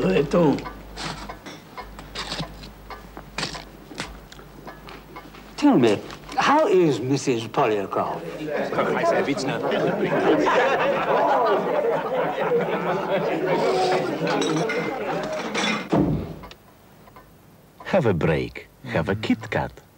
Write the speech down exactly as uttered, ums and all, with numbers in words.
je to. Tell me, how is Missus Poliakoff? Have a break. Have a Kit Kat.